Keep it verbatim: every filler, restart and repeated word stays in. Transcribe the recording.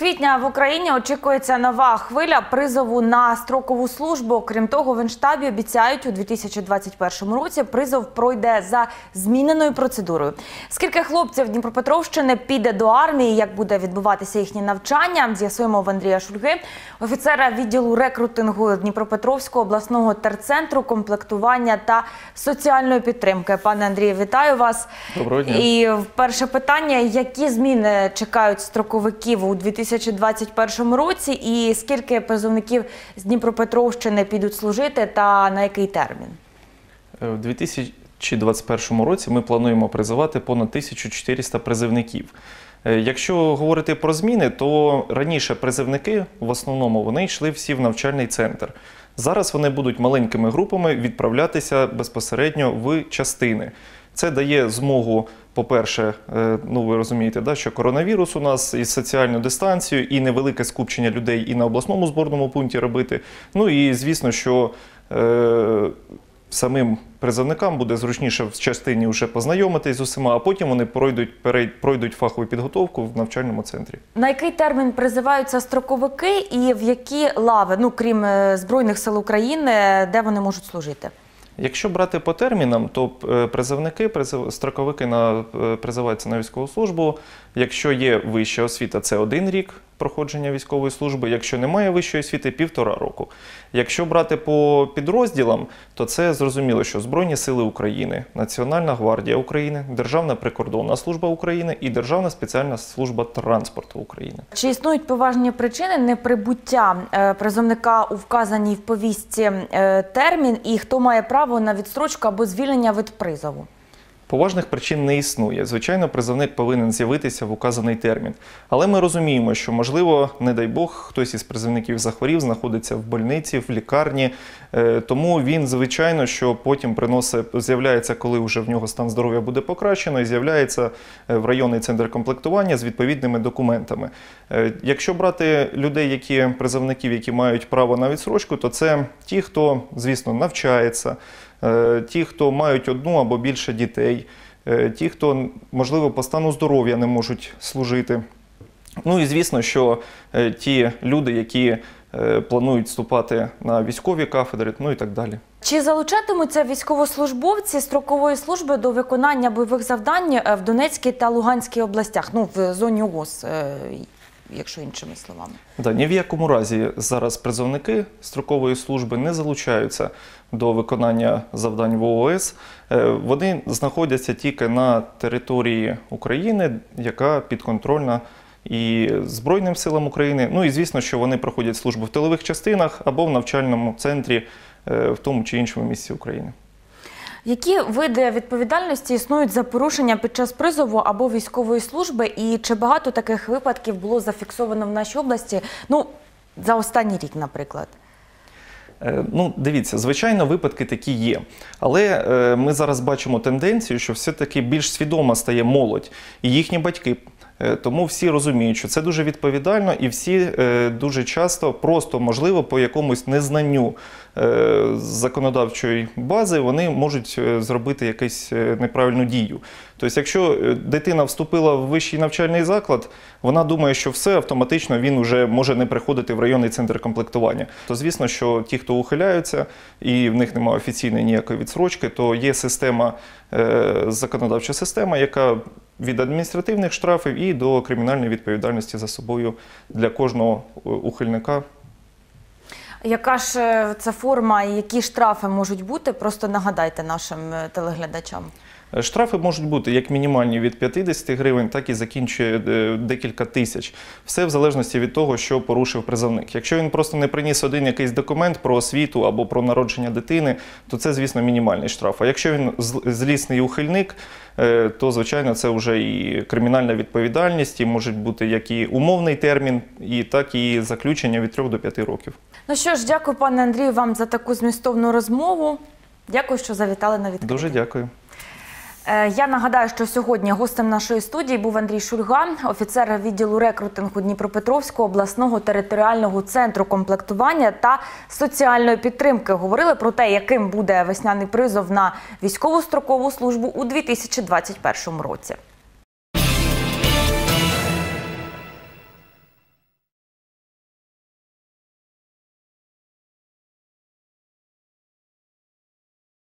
квітня в Україні очікується нова хвиля призову на строкову службу. Крім того, в Генштабі обіцяють, у дві тисячі двадцять першому році призов пройде за зміненою процедурою. Скільки хлопців Дніпропетровщини піде до армії, як буде відбуватися їхнє навчання, з'ясуємо в Андрія Шульги, офіцера відділу рекрутингу Дніпропетровського обласного терцентру комплектування та соціальної підтримки. Пане Андрію, вітаю вас. Доброго дня. І перше питання, які зміни чекають строковиків у дві тисячі двадцять першому році і скільки призовників з Дніпропетровщини підуть служити та на який термін? У дві тисячі двадцять першому році ми плануємо призивати понад тисячу чотириста призовників. Якщо говорити про зміни, то раніше призовники, в основному, вони йшли всі в навчальний центр. Зараз вони будуть маленькими групами відправлятися безпосередньо в частини. Це дає змогу, по-перше, ну ви розумієте, да, що коронавірус у нас із соціальною дистанцією і невелике скупчення людей і на обласному зборному пункті робити. Ну і звісно, що е, самим призовникам буде зручніше в частині вже познайомитись з усіма, а потім вони пройдуть, перейд, пройдуть фахову підготовку в навчальному центрі. На який термін призиваються строковики і в які лави, ну крім Збройних сил України, де вони можуть служити? Якщо брати по термінам, то призовники, строковики на, призиваються на військову службу. Якщо є вища освіта, це один рік проходження військової служби. Якщо немає вищої освіти, півтора року. Якщо брати по підрозділам, то це зрозуміло, що Збройні сили України, Національна гвардія України, Державна прикордонна служба України і Державна спеціальна служба транспорту України. Чи існують поважні причини неприбуття призовника у вказаній в повістці термін і хто має право на відстрочку або звільнення від призову? Поважних причин не існує. Звичайно, призовник повинен з'явитися в указаний термін. Але ми розуміємо, що, можливо, не дай Бог, хтось із призовників захворів, знаходиться в больниці, в лікарні. Тому він, звичайно, що потім приносить, з'являється, коли вже в нього стан здоров'я буде покращено, і з'являється в районний центр комплектування з відповідними документами. Якщо брати людей, які, призовників, які мають право на відстрочку, то це ті, хто, звісно, навчається, ті, хто мають одну або більше дітей, ті, хто, можливо, по стану здоров'я не можуть служити. Ну і, звісно, що ті люди, які планують вступати на військові кафедри, ну і так далі. Чи залучатимуться військовослужбовці строкової служби до виконання бойових завдань в Донецькій та Луганській областях, ну, в зоні ООС, якщо іншими словами? Да, ні в якому разі зараз призовники строкової служби не залучаються до виконання завдань в ООС. Вони знаходяться тільки на території України, яка підконтрольна і Збройним силам України. Ну і звісно, що вони проходять службу в тилових частинах або в навчальному центрі в тому чи іншому місці України. Які види відповідальності існують за порушення під час призову або військової служби, і чи багато таких випадків було зафіксовано в нашій області, ну, за останній рік, наприклад? Ну, дивіться, звичайно, випадки такі є. Але е, ми зараз бачимо тенденцію, що все-таки більш свідома стає молодь і їхні батьки. Тому всі розуміють, що це дуже відповідально і всі дуже часто просто, можливо, по якомусь незнанню законодавчої бази вони можуть зробити якусь неправильну дію. Тобто, якщо дитина вступила в вищий навчальний заклад, вона думає, що все, автоматично він вже може не приходити в районний центр комплектування. То, звісно, що ті, хто ухиляються, і в них немає офіційної ніякої відстрочки, то є система, законодавча система, яка від адміністративних штрафів і до кримінальної відповідальності за собою для кожного ухильника. Яка ж це форма і які штрафи можуть бути? Просто нагадайте нашим телеглядачам. Штрафи можуть бути як мінімальні від п'ятдесяти гривень, так і закінчує декілька тисяч. Все в залежності від того, що порушив призовник. Якщо він просто не приніс один якийсь документ про освіту або про народження дитини, то це, звісно, мінімальний штраф. А якщо він злісний ухильник, то, звичайно, це вже і кримінальна відповідальність, і може бути як і умовний термін, і так і заключення від трьох до п'яти років. Ну що ж, дякую, пане Андрію, вам за таку змістовну розмову. Дякую, що завітали на відкритий. Дуже дякую. Я нагадаю, що сьогодні гостем нашої студії був Андрій Шульга, офіцер відділу рекрутингу Дніпропетровського обласного територіального центру комплектування та соціальної підтримки. Говорили про те, яким буде весняний призов на військово-строкову службу у дві тисячі двадцять першому році.